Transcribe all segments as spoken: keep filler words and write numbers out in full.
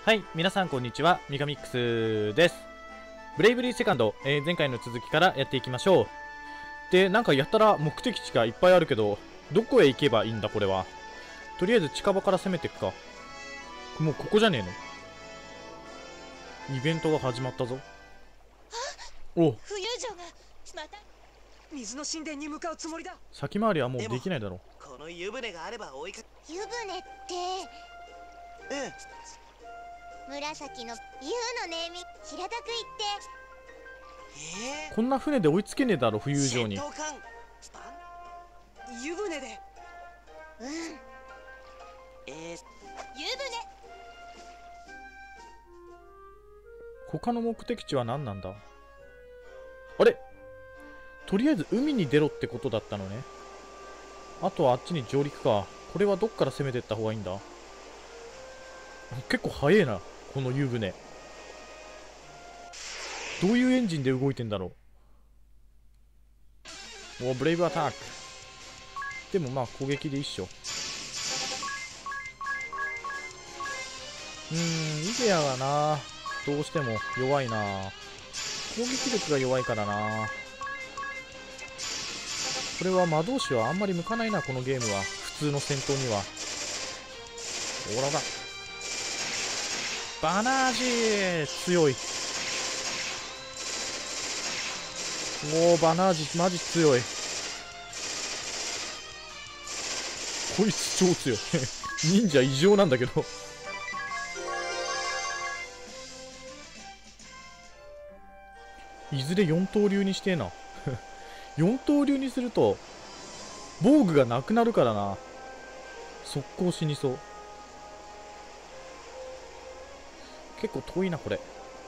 はい、皆さんこんにちは、ミカミックスです。ブレイブリーセカンド、えー、前回の続きからやっていきましょう。で、なんかやったら目的地がいっぱいあるけど、どこへ行けばいいんだこれは。とりあえず近場から攻めていくか。もうここじゃねえの？イベントが始まったぞ。お、 浮遊城がまた水の神殿に向かうつもりだ。 先回りはもうできないだろう。 この湯船があれば追いか湯船ってうん紫の湯のネーミング平たくえー、 こんな船で追いつけねえだろ、浮遊城に。 戦闘艦湯船で言ってうんえー、 湯船他の目的地は何なんだ？あれ？とりあえず海に出ろってことだったのね。あとはあっちに上陸か。これはどっから攻めてった方がいいんだ？結構速えな、この湯船。どういうエンジンで動いてんだろう。お、ブレイブアタック。でもまあ攻撃で一緒。うーん、イデアがな、どうしても弱いな。攻撃力が弱いからな。これは魔導士はあんまり向かないな、このゲームは。普通の戦闘には。おらおら。バナージー強い。おー、バナージマジ強い。こいつ超強い。忍者異常なんだけど。いずれ四刀流にしてえな。四刀流にすると防具がなくなるからな。速攻死にそう。結構遠いなこれ。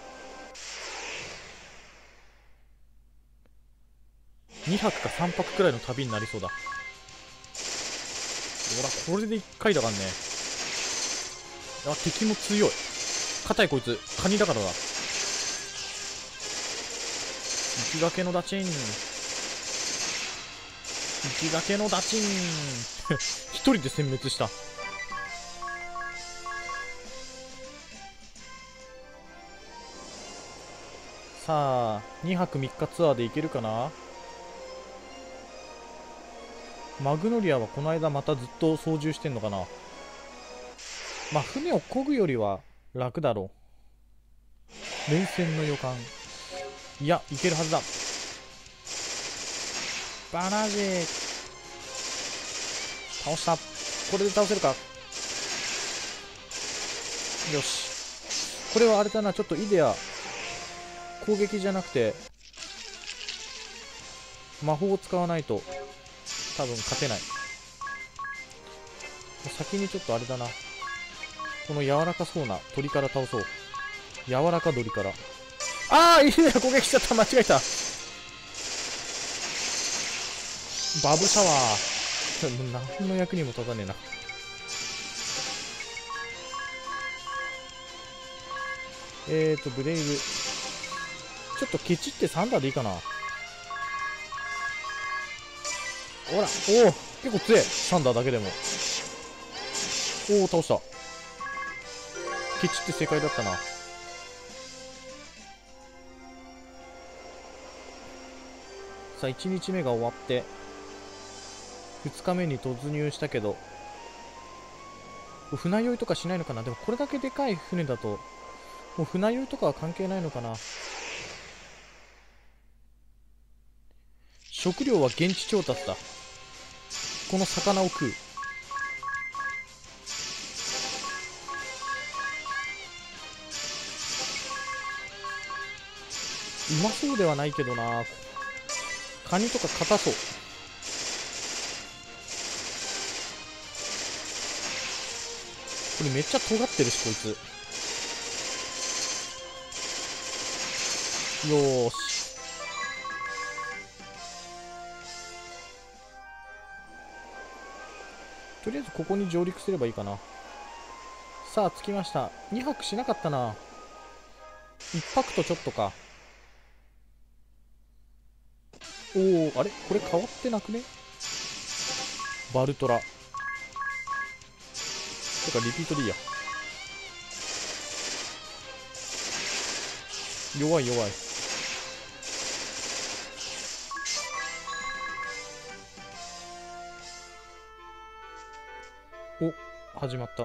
にはくかさんぱくくらいの旅になりそうだ。ほら、これでいっかいだからね。あ、敵も強い。硬いこいつカニだからだ。行きがけのダチン、行きがけのダチン。一人で殲滅した。さあにはくみっかツアーで行けるかな。マグノリアはこの間またずっと操縦してんのかな。まあ船を漕ぐよりは楽だろう。連戦の予感。いや、いけるはずだ。バナージー倒した。これで倒せるか。よし、これはあれだな、ちょっとイデア攻撃じゃなくて魔法を使わないと多分勝てない。先にちょっとあれだな、この柔らかそうな鳥から倒そう。柔らか鳥から。ああ、いいね、攻撃しちゃった。間違えた。バブシャワー。何の役にも立たねえな。えーとブレイブ、ちょっとケチってサンダーでいいかな。ほら、おお、結構強い。サンダーだけでも。おお、倒した。ケチって正解だったな。さあいちにちめが終わってふつかめに突入したけど、船酔いとかしないのかな。でもこれだけでかい船だともう船酔いとかは関係ないのかな。食料は現地調達だ。この魚を食う。うまそうではないけどな。カニとか硬そう。これめっちゃ尖ってるしこいつ。よーし、とりあえずここに上陸すればいいかな。さあ着きました。にはくしなかったな。いっぱくとちょっとか。おお、あれこれ変わってなくね。バルトラてかリピートでいいや。 弱い弱い。お、始まった。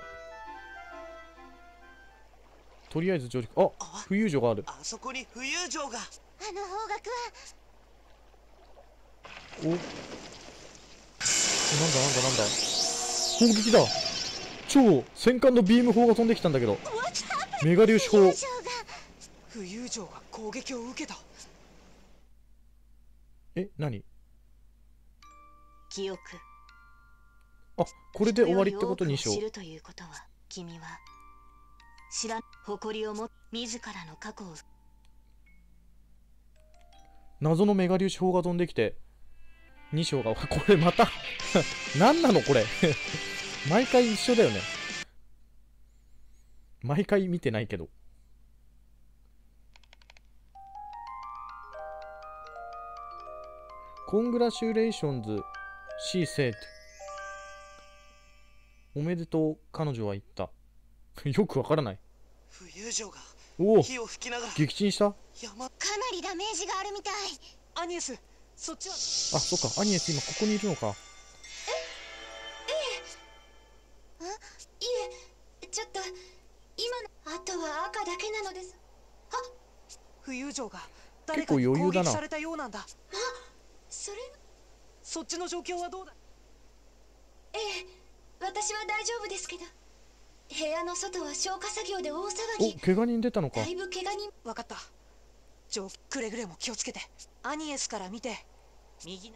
とりあえず上陸。あ、浮遊城がある。 あそこに浮遊城が。 あの方角はお、なんだなんだなんだ。砲撃だ。超戦艦のビーム砲が飛んできたんだけど。メガ粒子砲。 浮遊城が攻撃を受けた。 え、何？ 記憶。 あ、これで終わりってことにしよう。 知るということは、君は知らん誇りを持自らの過去を。 謎のメガ粒子砲が飛んできてに章がこれまた何なのこれ毎回一緒だよね。毎回見てないけど。コングラシュレーションズシーセイト。おめでとう、彼女は言った。よくわからない。 浮遊城がおお、 火を吹きながら撃沈した。 山。 かなりダメージがあるみたい。 アニエス、そっちは。 あ、そっか、アニエス今ここにいるのか。 いえ、ちょっと今のあとは赤だけなのです。 浮遊城が誰結構かに余裕だな攻撃されたようなんだ。 それそっちの状況はどうだ。 ええ、私は大丈夫ですけど、部屋の外は消火作業で大騒お、 ぎ。 怪我人出たのか。 だいぶ怪我人。 わかった。ジョー、くれぐれも気をつけて。アニエスから見て右な。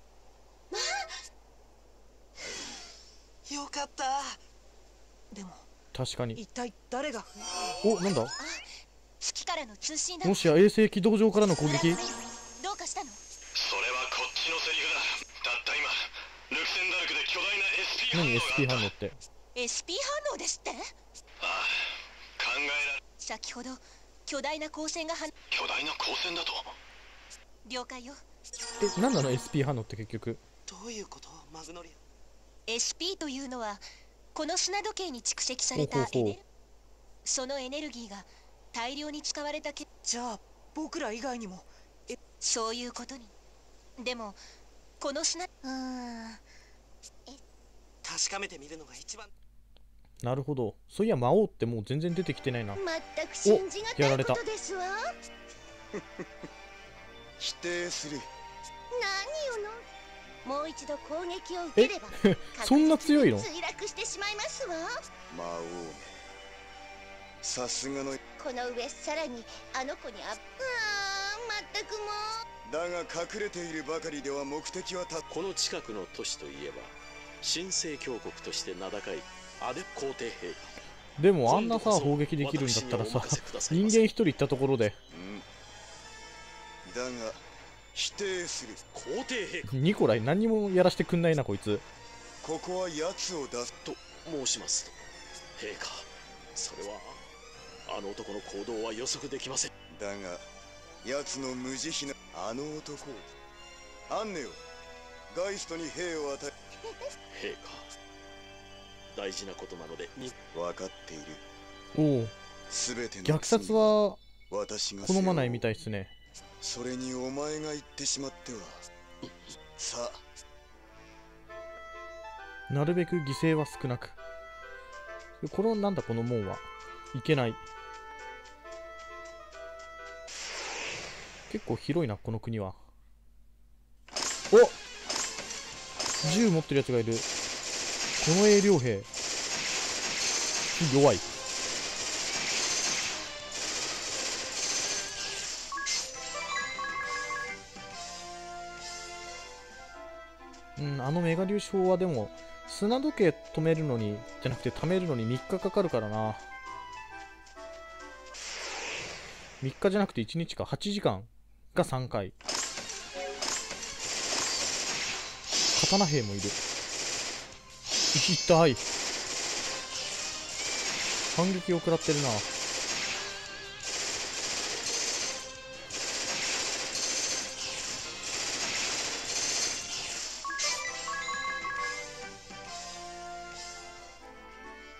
よかった。 でも確かに。 一体誰が。 お、なんだ。 月からの通信だ。 もしや衛星軌道上からの攻撃。 どうかしたの？ それはこっちのセリフだ。たった今ルクセンダルクで巨大な エスピー 反応何 エスピーがあった。 反応って。 エスピー 反応ですって？ ああ、考えられ。 先ほど巨大な光線がは巨大な光線だと。 了解よ。 え、何なの エスピー 反応って結局。 どういうこと、マグノリア。 エスピー というのはこの砂時計に蓄積されたほうほうほうエネルそのエネルギーが大量に使われたけ。 じゃあ僕ら以外にも。 そういうことに。でもこの砂うーん確かめてみるのが一番。 なるほど。そういや魔王ってもう全然出てきてないな。 全く信じがたいこおやられたとですわ。 否定する。 何よの。もう一度攻撃を受ければそんな強いの？ 墜落してしまいますわ。 魔王め、さすがの。 この上さらにあの子にああーまったくもう。 だが隠れているばかりでは目的はた。 この近くの都市といえば神聖教国として名高いアデ皇帝陛下。 でもあんなさ砲撃できるんだったらさ、人間一人行ったところでうん。だが否定する。 皇帝陛下ニコライ何にもやらしてくんないなこいつ。 ここは奴を出す。 と申しますと、陛下、それはあの男の行動は予測できません。 だが奴の無慈悲なあの男を。アンネよ、ガイストに兵を与え。 陛下、大事なことなのでに。 分かっている。 おお、 全ての虐殺は私が好まないみたいっすね。 それにお前が言ってしまっては。さあ、 なるべく犠牲は少なく。このなんだこの門はいけない。結構広いなこの国は。お、銃持ってるやつがいる。この衛領兵弱い。うん、あのメガ粒子砲はでも砂時計止めるのにじゃなくて貯めるのにみっかかかるからな。みっかじゃなくていちにちか。はちじかんがさんかい。刀兵もいる。痛い。反撃を食らってるな。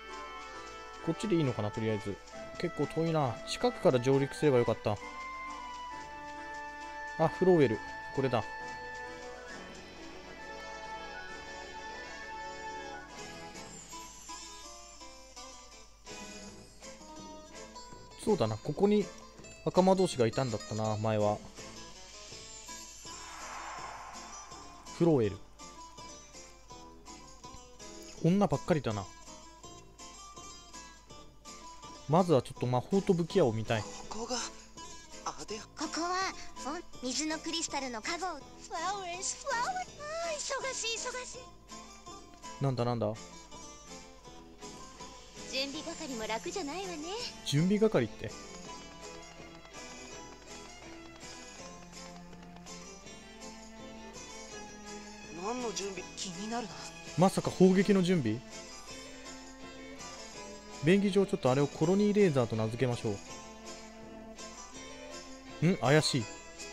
こっちでいいのかな。とりあえず結構遠いな。近くから上陸すればよかった。 あ、フローウェル。これだ。そうだな、ここに仲間同士がいたんだったな、前は。フローウェル。女ばっかりだな。まずはちょっと魔法と武器屋を見たい。 ここがアデア。 ここはお水のクリスタルのカゴ。フラワーズフラワー。あー忙しい忙しい。 なんだなんだ。 準備係も楽じゃないわね。 準備係って。 何の準備？ 気になるな。 まさか砲撃の準備？便宜上ちょっとあれをコロニーレーザーと名付けましょう。ん？怪しい。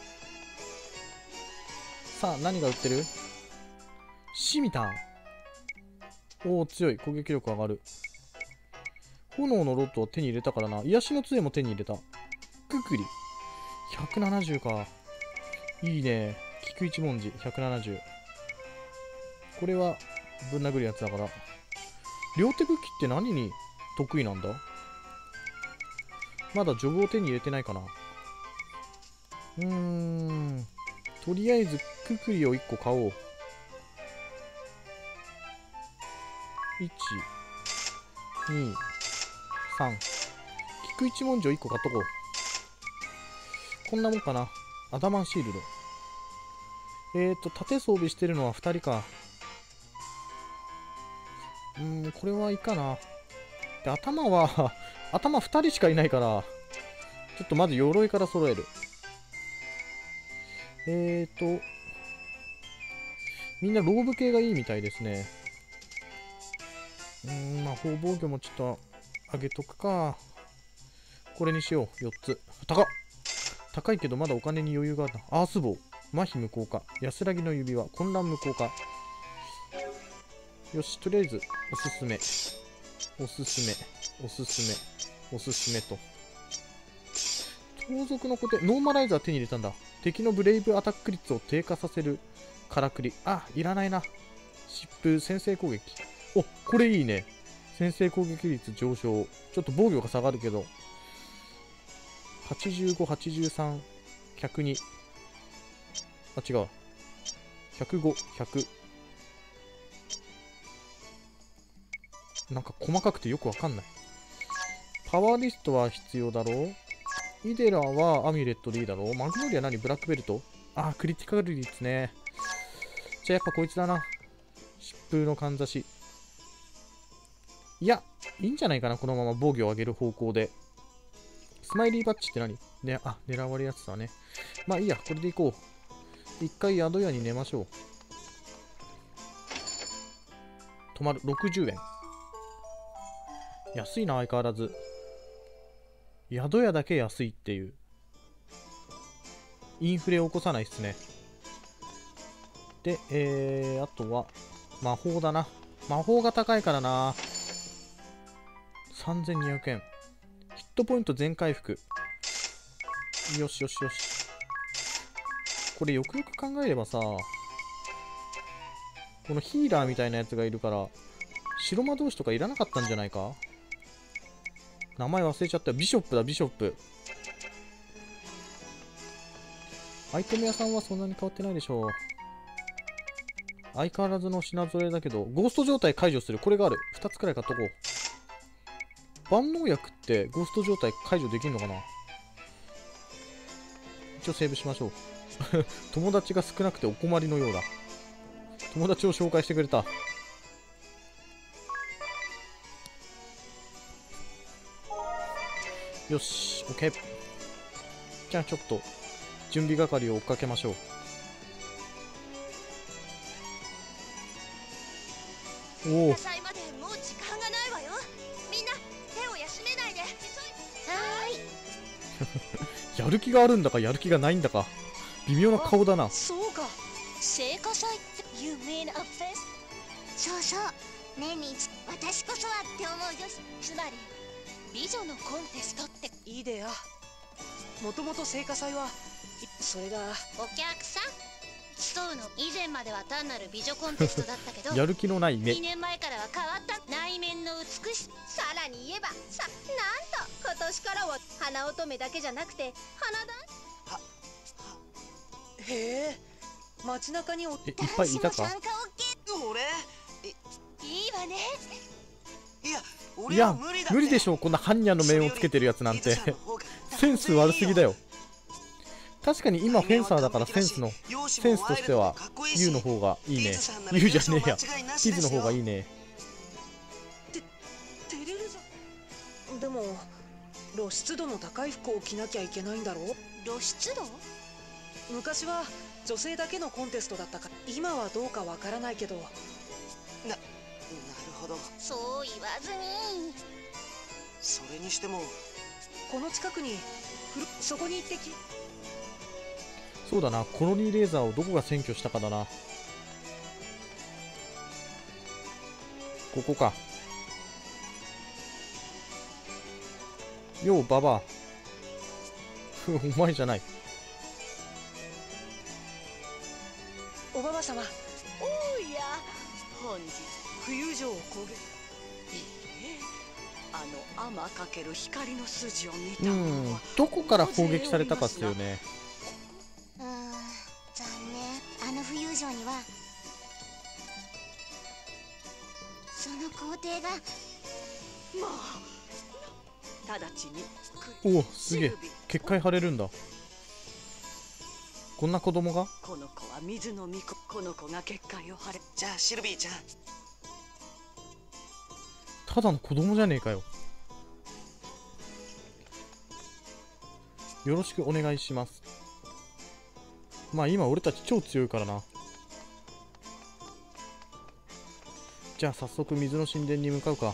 さあ何が売ってる？シミタン。おお強い。攻撃力上がる。炎のロッドを手に入れたからな。癒しの杖も手に入れた。ククリ。ひゃくななじゅうか。いいね。菊一文字。ひゃくななじゅう。これはぶん殴るやつだから。両手武器って何に得意なんだ？まだジョブを手に入れてないかな。うーん。とりあえずククリをいっこ買おう。いち、に、さん。菊一文字をいっこ買っとこう。こんなもんかな。アダマンシールド。えーと、盾装備してるのはふたりか。うーん、これはいいかな。で、頭は、頭ふたりしかいないから、ちょっとまず鎧から揃える。えーと、みんなローブ系がいいみたいですね。うーん、魔法防御もちょっと上げとくか。これにしよう。よっつ。高っ高いけどまだお金に余裕があるな。アース棒。麻痺無効化。安らぎの指輪。混乱無効化。よし、とりあえず、おすすめ。おすすめ。おすすめ。おすすめと。盗賊の固定。ノーマライザー手に入れたんだ。敵のブレイブアタック率を低下させるからくり。あ、いらないな。疾風、先制攻撃。お、これいいね。先制攻撃率上昇。ちょっと防御が下がるけど。はちじゅうご、はちじゅうさん、ひゃくに。あ、違う。ひゃくご、ひゃく。なんか細かくてよくわかんない。パワーリストは必要だろう。イデラはアミュレットでいいだろう。マグノリア何？ブラックベルト？あー、クリティカル率ね。じゃあやっぱこいつだな。疾風のかんざし。いや、いいんじゃないかな。このまま防御を上げる方向で。スマイリーバッジって何？ね、あ、狙われやつだね。まあいいや、これでいこう。一回宿屋に寝ましょう。泊まる。ろくじゅうえん。安いな、相変わらず。宿屋だけ安いっていう。インフレを起こさないっすね。で、えー、あとは、魔法だな。魔法が高いからな。さんぜんにひゃくえん。ヒットポイント全回復。よしよしよし。これよくよく考えればさ、このヒーラーみたいなやつがいるから、白魔導士とかいらなかったんじゃないか？名前忘れちゃったよ。ビショップだ、ビショップ。アイテム屋さんはそんなに変わってないでしょう。相変わらずの品揃えだけど、ゴースト状態解除する。これがある。ふたつくらい買っとこう。万能薬ってゴースト状態解除できるのかな？一応セーブしましょう。友達が少なくてお困りのようだ。友達を紹介してくれた。よし、OK。じゃあちょっと準備係を追っかけましょう。おお。 野菜までもう時間がないわよ。みんな手を休めないで。はーい。 やる気があるんだかやる気がないんだか微妙な顔だな。 そうか。聖火祭って You mean a fest？ そうそう。年に一私こそはって思う女子。 つまり美女のコンテストって。いいでや。もともと聖火祭はそれがお客さん、そうの以前までは単なる美女コンテストだったけどやる気のない目。 にねんまえからは変わった内面の美しさ。 さらに言えばさ、なんと今年からは花乙女だけじゃなくて花壇。 へえ、街中におえ、いっぱいいたか？ 俺いいわね。 いやい俺やは無理だって。 無理でしょう、こんな般若の面をつけてるやつなんて。センス悪すぎだよ。確かに今フェンサーだからセンスのセンスとしてはユウの方がいいね。ユウじゃねえや、キズの方がいいね。 て照れるじゃん。でも露出度の高い服を着なきゃいけないんだろう。 露出度？ 昔は女性だけのコンテストだったから、今はどうかわからないけど。 な、なるほど。 そう言わずに。 それにしてもこの近くにふるそこに行ってき。 そうだな、コロニーレーザーをどこが占拠したかだな。ここか。ようババア。ふお前じゃない。 おばば様、 おや、本日浮遊城を攻撃。 いいえ、あの天かける光の筋を見たうのんは、 どこから攻撃されたかっすよね。 うーん、残念。あの浮遊城にはその皇帝が。 まあ直ちにおお、すげえ、結界張れるんだ。こんな子供が？ この子は水の巫女。この子が結界を張れ。 じゃあシルビーちゃん、 ただの子供じゃねえかよ。よろしくお願いします。まあ今俺たち超強いからな。じゃあ早速水の神殿に向かうか。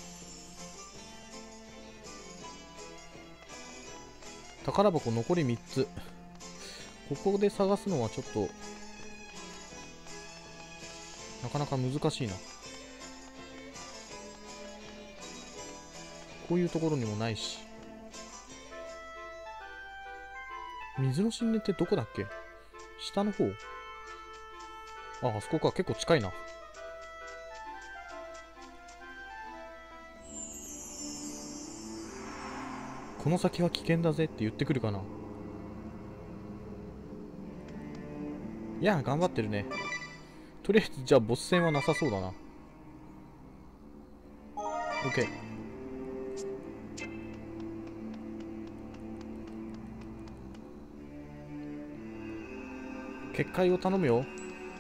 宝箱残りみっつ。ここで探すのはちょっとなかなか難しいな。こういうところにもないし。水の神殿ってどこだっけ？下の方？あ、あそこか。結構近いな。この先は危険だぜって言ってくるかな。いや、頑張ってるね。とりあえず、じゃあ、ボス戦はなさそうだな。OK。結界を頼むよ。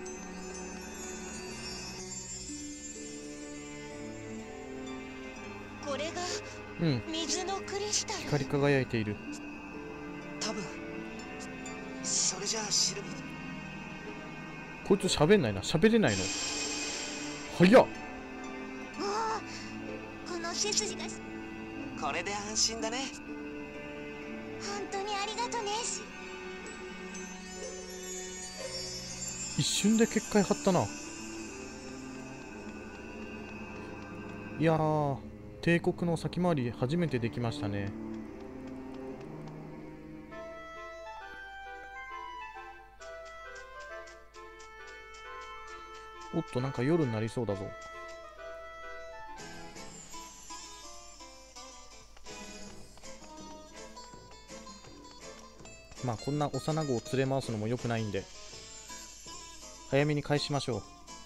これがうん。 水のクリスタル。 光り輝いている。 多分それじゃあシルビー、 こいつ喋んないな。喋れないの。早っ。 おお、この背筋がこれで安心だね。 本当にありがとね。 一瞬で結界張ったな。いやー、帝国の先回り初めてできましたね。おっと、なんか夜になりそうだぞ。まあこんな幼子を連れ回すのも良くないんで早めに返しましょう。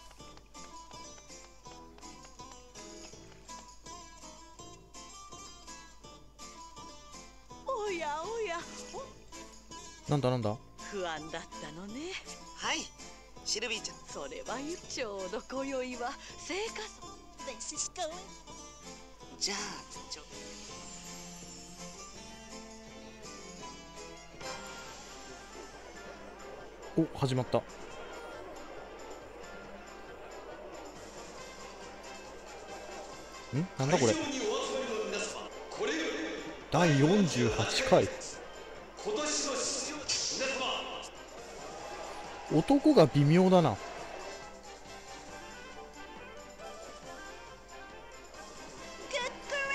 おやおや、 なんだなんだ。 不安だったのね。 はいシルビーちゃん、 それはゆちょうど今宵は生活。 じゃあちょお、始まった。ん？なんだこれ。だいよんじゅうはちかい。男が微妙だな。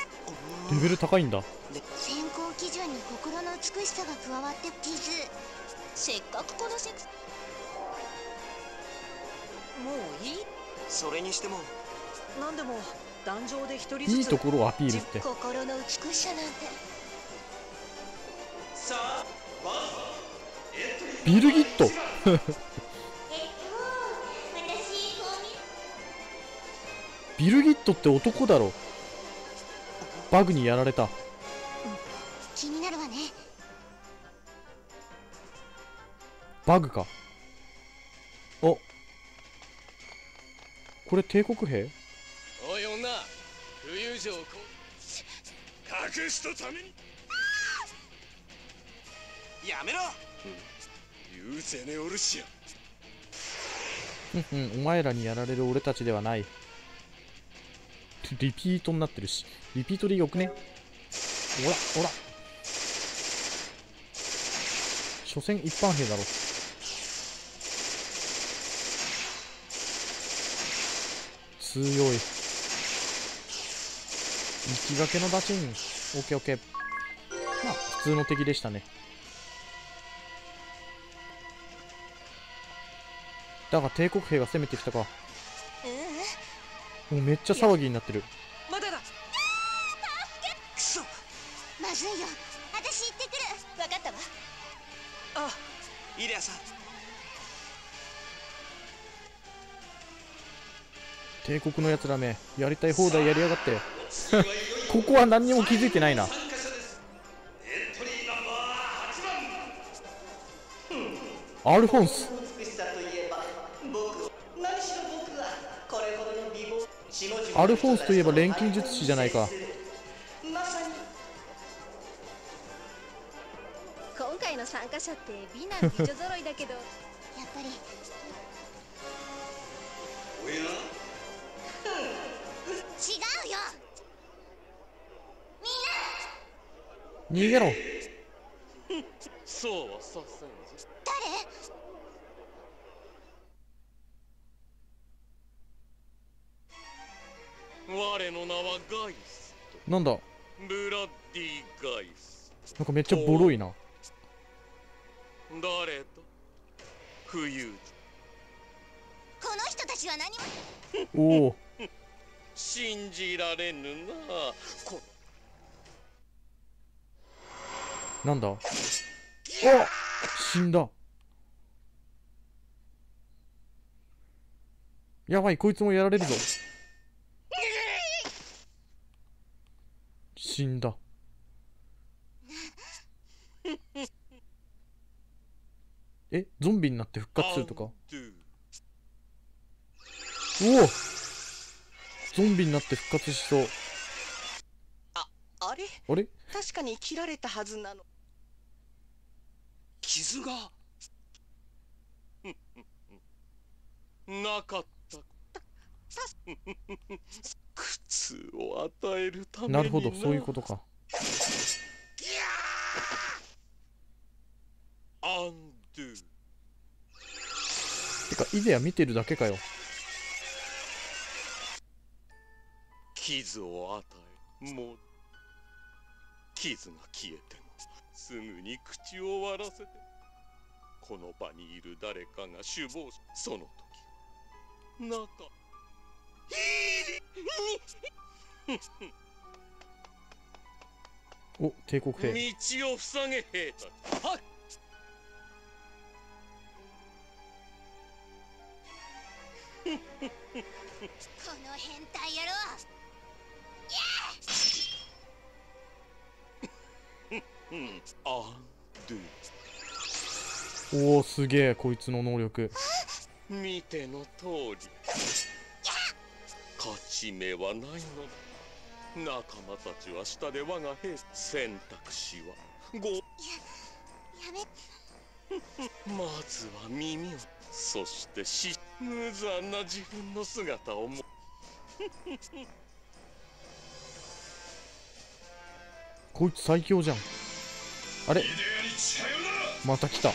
レベル高いんだ。 選考基準に心の美しさが加わって傷。 せっかくこのセクスもういい。 それにしてもなんでも壇上で一人ずついいところをアピールって。 心の美しさなんて。 さあビルギットビルギットって男だろ。バグにやられた。 気になるわね。 バグか。お、これ帝国兵？ おい女、浮遊城を隠すとためにやめろ。 言うぜねオルシア。 うんうん、お前らにやられる俺たちではない。リピートになってるし、リピートでよくね。ほらほら、所詮一般兵だろ。強い。行きがけのダチン。オッケーオッケー。まあ普通の敵でしたね。だが帝国兵が攻めてきたか。もうめっちゃ騒ぎになってる。 まだだ。 くそ、まずいよ。私行ってくる。分かったわ。 あ、 イリアさん。 帝国のやつらめ、やりたい放題やりやがってここは何にも気づいてないな。アルフォンス。アルフォンスといえば錬金術師じゃないか。 今回の参加者って美男美女揃いだけどやっぱり違うよ。 逃げろ。 そうはさせんぞ。 誰？ 我の名はガイスト。 なんだ、 ブラッディ・ガイスト。 なんかめっちゃボロいな。 誰だ？浮遊この人たちは何もおお信じられぬな。こなんだ。お、死んだ。やばい、こいつもやられるぞ。死んだ。え、ゾンビになって復活するとか。おお、ゾンビになって復活しそう。 あ、あれあれ、 確かに切られたはずなの。 傷がなかった。苦痛を与えるためになるほど、そういうことか。 アンドゥ。 てか、イデア見てるだけかよ。 傷を与え、もう傷が消えてもすぐに口を割らせて、この場にいる誰かが首謀し、その時中お、帝国兵。 道を塞げ兵たち。はっ。 この変態野郎。 うんあんおお、すげえ、こいつの能力。 見ての通り、勝ち目はないのだ。仲間たちは下で我が兵。選択肢はご。や、 やめ。 まずは耳を、そしてし無残な自分の姿をもこいつ最強じゃん。あれ、また来た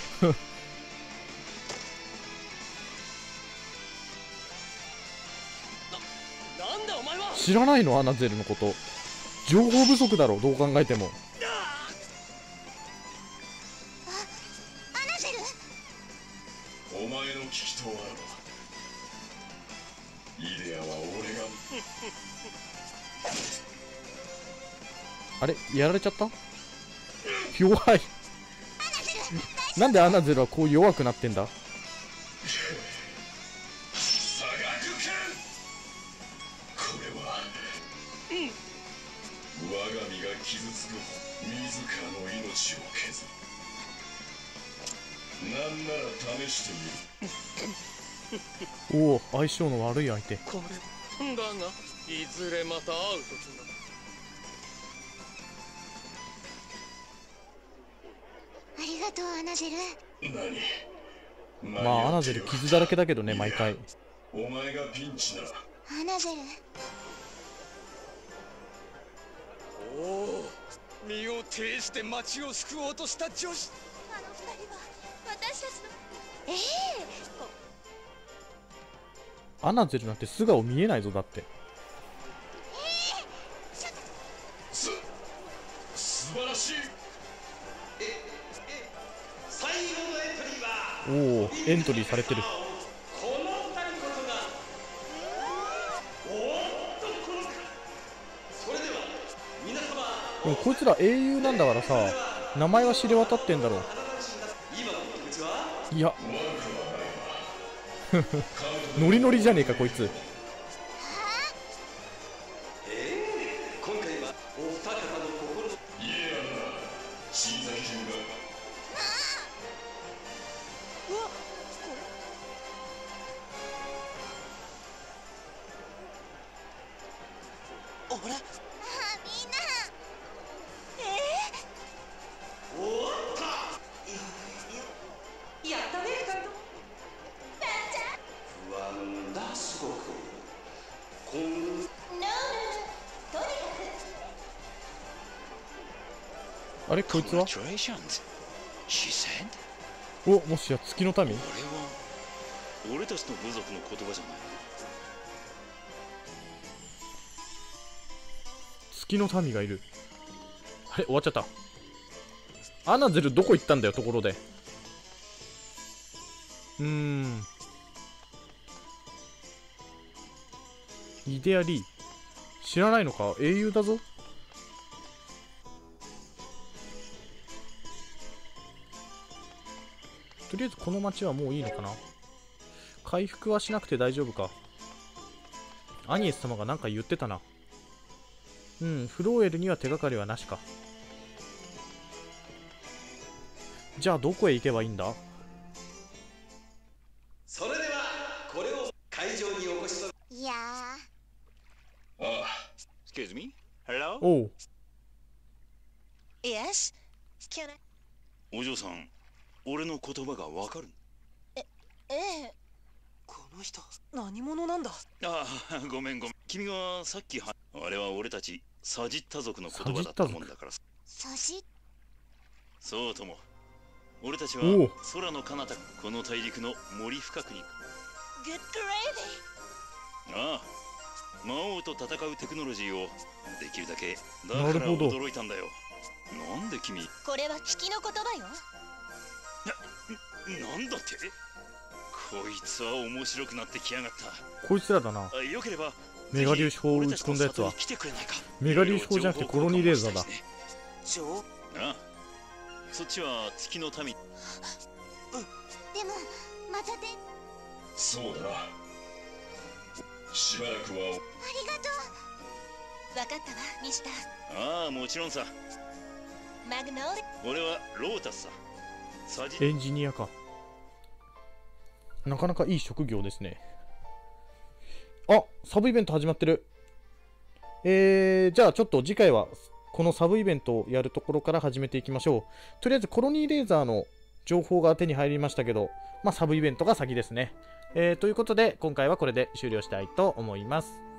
な、なんだお前は。 知らないの、アナゼルのこと。情報不足だろ、どう考えても。 アナゼル。 あれやられちゃった？弱い。なんでアナゼルはこう弱くなってんだ？ 我が身が傷つく自らの命を削る。なんなら試してみる。 おお、相性の悪い相手。 これだがいずれまた会う時が。 ありがとうアナゼル。 何？ まあアナゼル傷だらけだけどね、毎回。 お前がピンチなら。 アナゼル。 おお、身を挺して町を救おうとした女子。 あの二人は私たちの。 ええアナゼルなんて素顔見えないぞ、だって。 す素晴らしい。 ええ最後のエントリーはおお、エントリーされてる。 この二人こそがおっとこのか。それでは皆様、 でもこいつら英雄なんだからさ、名前は知れ渡ってんだろう。 今のお口はいやノリノリじゃねえかこいつ。 ええ今回はお二方の心の。 いえあんな新崎順が。 うわっあれあみんな。 おっとやったね二人とも。 不安だすごく。こんノールとにかあれこいつは Congratulations, she said. お、もしや月の民？ これは俺たちの部族の言葉じゃない。 月の民がいる。あれ終わっちゃった。アナゼルどこ行ったんだよ、ところで。うーん。イデアリー知らないのか？英雄だぞ。とりあえずこの町はもういいのかな。回復はしなくて大丈夫か。アニエス様が何か言ってたな。うん、フローエルには手がかりはなしか。じゃあどこへ行けばいいんだ？ それではこれを会場にお越しの。 いやああ。 Excuse me? Hello? おう。 Yes? Can I? お嬢さん、俺の言葉がわかる？ ええ。 この人何者なんだ？ ああ、ごめんごめん。君がさっきはあれは俺たちサジッタ族の言葉だったもんだから。 サジ？ そうとも。俺たちはおう空の彼方、この大陸の森深くに。 Good gravy! ああ、魔王と戦うテクノロジーをできるだけ。だからなるほど驚いたんだよ。なんで君？ これは月の言葉よ。 な、なんだって？こいつは面白くなってきやがった。 こいつらだな。 あ、よければメガ粒子砲を打ち込んだやつはメガ粒子砲じゃなくてコロニーレーザーだ。 ジョー。 ああ、そっちは月の民。 でもまたで。 そうだな。しばらくは。 ありがとう。わかったわミスター。 ああ、もちろんさ。 マグノーリ。 俺はロータスさ。サジエンジニアか。なかなかいい職業ですね。あ、サブイベント始まってる。えー、じゃあちょっと次回はこのサブイベントをやるところから始めていきましょう。とりあえずコロニーレーザーの情報が手に入りましたけど、まあサブイベントが先ですね。えー、ということで今回はこれで終了したいと思います。